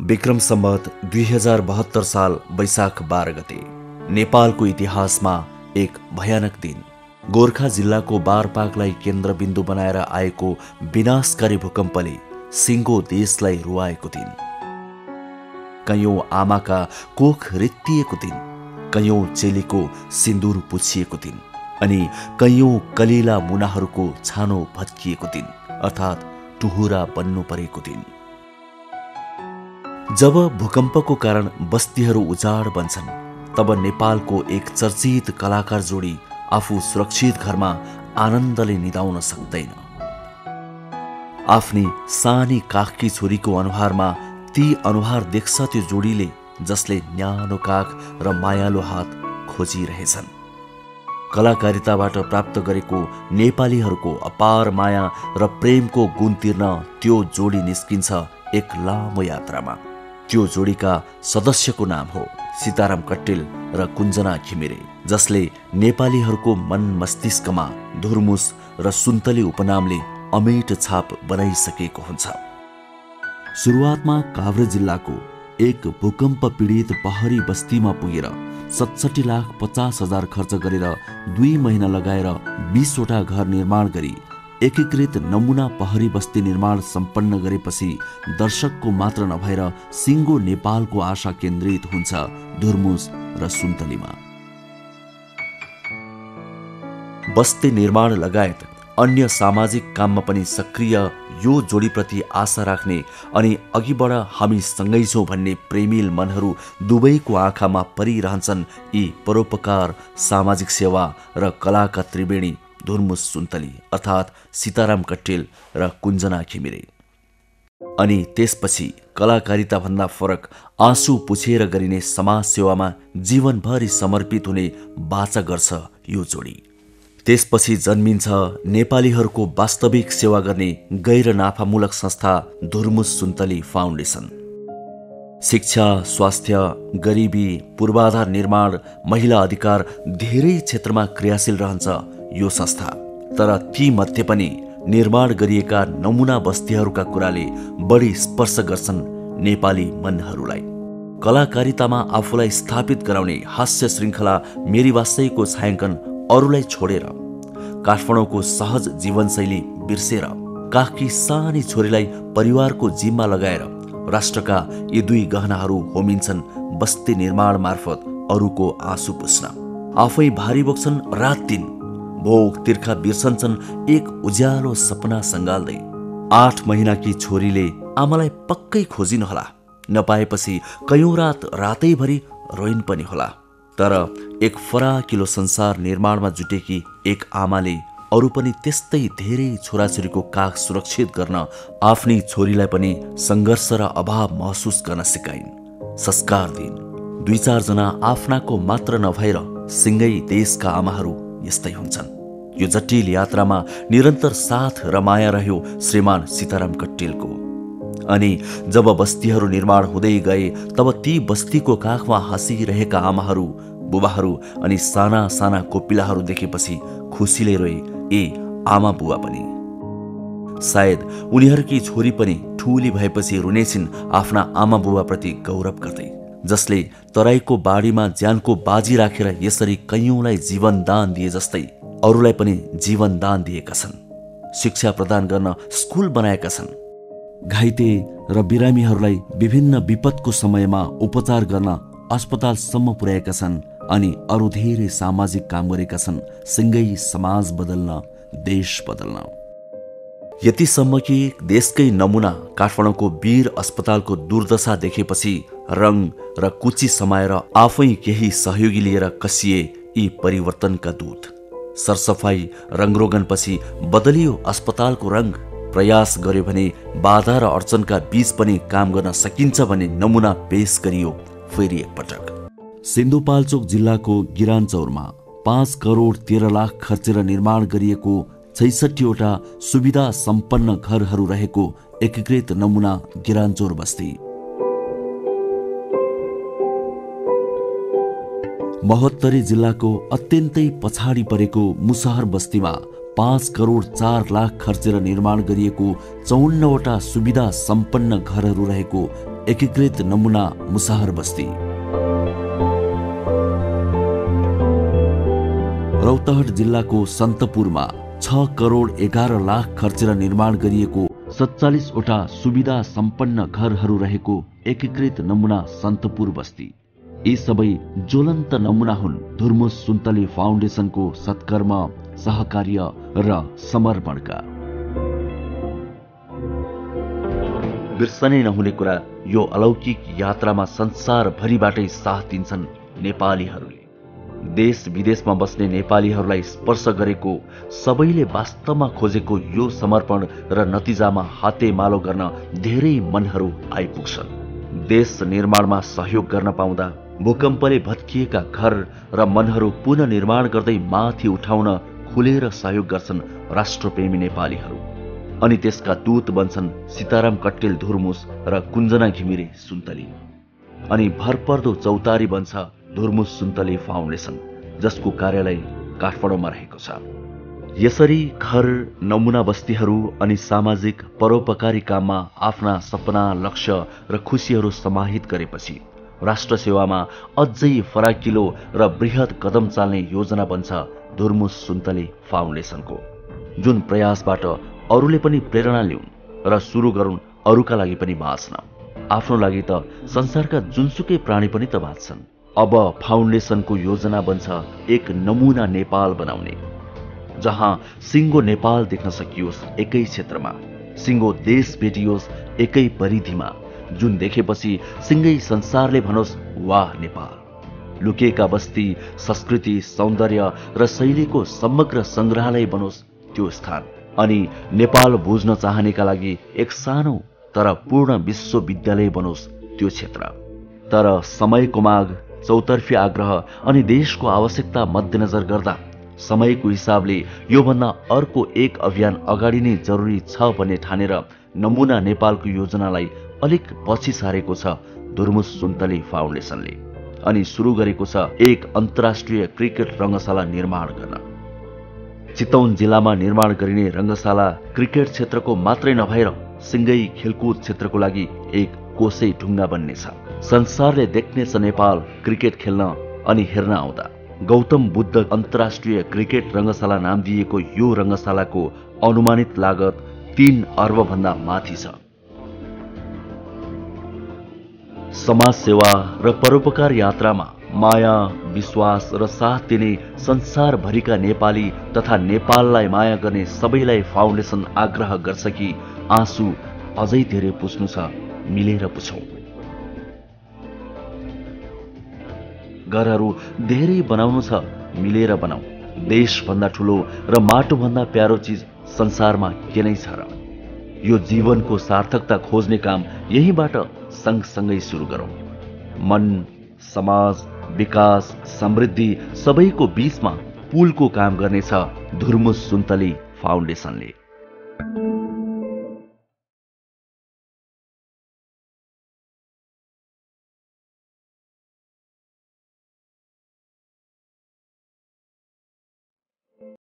विक्रम सम्वत 2072 साल वैशाख 12 गते नेपालको इतिहासमा एक भयानक दिन। गोर्खा जिल्लाको बारपाकलाई केन्द्रबिन्दु बनाएर आएको विनाशकारी भूकम्पले सिङ्गो देशलाई रुवाएको दिन। कयौं आमाका कोख रित्तिएको दिन, कयौं चेलीको सिन्दूर पुछिएको दिन अनि कयौं कलिला मुनाहरूको छानो भत्किएको दिन अर्थात् टुहुरा बन्नु परेको दिन। जब भूकम्पको कारण बस्तीहरू उजाड बन्छन् तब नेपालको एक चर्चित कलाकार जोडी आफू सुरक्षित घरमा आनन्दले निदाउन सक्दैन। आफ्नी सानी काखकी छोरीको अनुहारमा ती अनुहार देख्छ त्यो जोडीले जसले न्यानो काख र मायालु हात खोजिरहेछन्। कलाकारिताबाट प्राप्त गरेको नेपालीहरूको अपार माया र प्रेमको गुण तिर्न त्यो जोडी निस्किन्छ एक लामो यात्रामा। त्यो जोडीका सदस्यको नाम हो सीताराम कट्टेल र कुञ्जना घिमिरे, जसले नेपालीहरूको मन मस्तिष्कमा धुर्मुस र सुन्तली उपनामले अमेट छाप बनाइसकेको हुन्छ। सुरुवातमा काभ्रे जिल्लाको एक भूकम्प पीडित पहाडी बस्तीमा पुगेर 67,50,000 खर्च गरेर 2 महिना लगाएर 20 वटा घर निर्माण गरी एकीकृत नमुना पहाडी बस्ती निर्माण सम्पन्न गरेपछि दर्शकको मात्र नभएर सिङ्गो नेपालको आशा केन्द्रित हुन्छ धुर्मुस र सुन्तलीमा। बस्ती निर्माण लगायत अन्य सामाजिक काममा पनि सक्रिय यो जोडीप्रति आशा राख्ने अनि अघि बढ हामी सँगै छौं भन्ने प्रेमिल मनहरू दुवैको आँखामा परिरहन्छन् यी परोपकार, सामाजिक सेवा र कलाका त्रिवेणी धुर्मुस सुन्तली अर्थात् सीताराम कट्टेल र कुञ्जना घिमिरे। अनि त्यसपछि कलाकारिता भन्दा फरक आँसु पुछेर गरिने समाज सेवामा जीवनभरि समर्पित हुने बाचा गर्छ यो जोडी। त्यसपछि जन्मिन्छ नेपालीहरूको वास्तविक सेवा गर्ने गैर नाफामूलक संस्था धुर्मुस सुन्तली फाउन्डेसन। शिक्षा, स्वास्थ्य, गरिबी, पूर्वाधार निर्माण, महिला अधिकार धेरै क्षेत्रमा क्रियाशील रहन्छ यो संस्था। तर ती मध्ये पनि निर्माण गरिएका नमुना बस्तीहरूका कुराले बढी स्पर्श गर्छन् नेपाली मनहरूलाई। कलाकारितामा आफूलाई स्थापित गराउने हास्य श्रृङ्खला मेरी वास्तैको छायाङ्कन अरूलाई छोडेर, काठमाडौँको सहज जीवनशैली बिर्सेर, काखकी सानी छोरीलाई परिवारको जिम्मा लगाएर राष्ट्रका यी 2 गहनाहरू होमिन्छन् बस्ती निर्माण मार्फत अरूको आँसु पुस्न। आफै भारी बोक्छन् रात दिन, भोग तिर्खा बिर्सन्छन् एक उज्यालो सपना सङ्गाल्दै। 8 महिनाकी छोरीले आमालाई पक्कै खोजिनुहोला, नपाएपछि कयौं रात रातैभरि रोइन् पनि होला। तर एक फराकिलो संसार निर्माणमा जुटेकी एक आमाले अरू पनि त्यस्तै धेरै छोराछोरीको काख सुरक्षित गर्न आफ्नी छोरीलाई पनि सङ्घर्ष र अभाव महसुस गर्न सिकाइन्। संस्कार दिन 2-4 जना आफ्नाको मात्र नभएर सिङ्गै देशका आमाहरू यस्तै हुन्छन्। यो जटिल यात्रामा निरन्तर साथ र माया रह्यो श्रीमान सीताराम कट्टेलको। अनि जब बस्तीहरू निर्माण हुँदै गए तब ती बस्तीको काखमा हाँसिरहेका आमाहरू, बुबाहरू अनि साना साना कोपिलाहरू देखेपछि खुसीले रोए ए आमा बुबा पनि। सायद उनीहरूकी छोरी पनि ठूली भएपछि रुनेछिन् आफ्ना आमा बुबाप्रति गौरव गर्दै, जसले तराईको बाढीमा ज्यानको बाजी राखेर यसरी कयौंलाई जीवन दान दिए जस्तै अरूलाई पनि जीवन दान दिएका छन्। शिक्षा प्रदान गर्न स्कुल बनाएका छन्। घाइते र बिरामीहरूलाई विभिन्न विपदको समयमा उपचार गर्न अस्पतालसम्म पुर्याएका छन् अनि अरू धेरै सामाजिक काम गरेका छन् सँगै समाज बदल्न, देश बदल्न। यतिसम्म कि देशकै नमुना काठमाडौँको वीर अस्पतालको दुर्दशा देखेपछि रङ र कुची समाएर आफै केही सहयोगी लिएर कसिए यी परिवर्तनका दूत। सरसफाई रङरोगनपछि बदलियो अस्पतालको रङ। प्रयास गर्यो भने बाधा र अडचनका बीच पनि काम गर्न सकिन्छ भन्ने नमुना पेश गरियो फेरि एकपटक। सिन्धुपाल्चोक जिल्लाको गिरानचौरमा 5 करोड 13 लाख खर्चेर निर्माण गरिएको 66 वटा सुविधा सम्पन्न घरहरू रहेको एकीकृत नमुना गिरानचौर बस्ती। महोत्तरी जिल्लाको अत्यन्तै पछाडि परेको मुसहर बस्तीमा 5 करोड 4 लाख खर्चेर निर्माण गरिएको 54 वटा सुविधा सम्पन्न घरहरू रहेको एकीकृत नमुना मुसाहर बस्ती। रौतहट जिल्लाको सन्तपुरमा 6 करोड 11 लाख खर्चेर निर्माण गरिएको 47 वटा सुविधा सम्पन्न घरहरू रहेको एकीकृत नमुना सन्तपुर बस्ती। यी सबै ज्वलन्त नमुना हुन् धुर्मुस सुन्तली फाउन्डेसनको सत्कर्म, सहकार्य र समर्पणका। बिर्सनै नहुने कुरा, यो अलौकिक यात्रामा संसारभरिबाटै साथ दिन्छन् नेपालीहरूले। देश विदेशमा बस्ने नेपालीहरूलाई स्पर्श गरेको, सबैले वास्तवमा खोजेको यो समर्पण र नतिजामा हातेमालो गर्न धेरै मनहरू आइपुग्छन्। देश निर्माणमा सहयोग गर्न पाउँदा भूकम्पले भत्किएका घर र मनहरू पुनर्निर्माण गर्दै माथि उठाउन खुलेर सहयोग गर्छन् राष्ट्रप्रेमी नेपालीहरू। अनि त्यसका दूत बन्छन् सीताराम कट्टेल धुर्मुस र कुञ्जना घिमिरे सुन्तली। अनि भरपर्दो चौतारी बन्छ धुर्मुस सुन्तली फाउन्डेसन, जसको कार्यालय काठमाडौँमा रहेको छ। यसरी घर, नमुना बस्तीहरू अनि सामाजिक परोपकारी काममा आफ्ना सपना, लक्ष्य र खुसीहरू समाहित गरेपछि राष्ट्र सेवामा अझै फराकिलो र बृहत कदम चाल्ने योजना बन्छ धुर्मुस सुन्तली फाउन्डेसनको, जुन प्रयासबाट अरूले पनि प्रेरणा लिउन् र सुरु गरून् अरूका लागि पनि बाँच्न। आफ्नो लागि त संसारका जुनसुकै प्राणी पनि त बाँच्छन्। अब फाउन्डेसनको योजना बन्छ एक नमुना नेपाल बनाउने, जहाँ सिङ्गो नेपाल देख्न सकियोस् एकै क्षेत्रमा, सिङ्गो देश भेटियोस् एकै परिधिमा, जुन देखेपछि सिङ्गै संसारले भनोस् वाह नेपाल। लुकेका बस्ती, संस्कृति, सौन्दर्य र शैलीको समग्र संग्रहालय बनोस् त्यो स्थान। अनि नेपाल बुझ्न चाहनेका लागि एक सानो तर पूर्ण विश्वविद्यालय बनोस् त्यो क्षेत्र। तर समयको माग, चौतर्फी आग्रह अनि देशको आवश्यकता मध्यनजर गर्दा समयको हिसाबले योभन्दा अर्को एक अभियान अगाडि नै जरुरी छ भन्ने ठानेर नमुना नेपालको योजनालाई अलिक पछि सारेको छ धुर्मुस सुन्तली फाउन्डेसनले। अनि सुरु गरेको छ एक अन्तर्राष्ट्रिय क्रिकेट रङ्गशाला निर्माण गर्न। चितवन जिल्लामा निर्माण गरिने रङ्गशाला क्रिकेट क्षेत्रको मात्रै नभएर सिङ्गै खेलकुद क्षेत्रको लागि एक कोसै ढुङ्गा बन्नेछ। संसारले देख्नेछ नेपाल क्रिकेट खेल्न अनि हेर्न आउँदा। गौतम बुद्ध अन्तर्राष्ट्रिय क्रिकेट रङ्गशाला नाम दिएको यो रङ्गशालाको अनुमानित लागत 3 अर्ब भन्दा माथि छ। समाज सेवा र परोपकार यात्रामा माया, विश्वास र साथ दिने संसारभरिका नेपाली तथा नेपाललाई माया गर्ने सबैलाई फाउन्डेसन आग्रह गर्छ कि आँसु अझै धेरै पुछ्नु छ, मिलेर पुछौं। घरहरू धेरै बनाउनु छ, मिलेर बनाऊ। देशभन्दा ठुलो र माटोभन्दा प्यारो चिज संसारमा के नै छ र? यो जीवनको सार्थकता खोज्ने काम यहीबाट सँगसँगै सुरु गरौं। मन, समाज, विकास, समृद्धि सबैको बीचमा पुलको काम गर्नेछ धुर्मुस सुन्तली फाउन्डेसनले।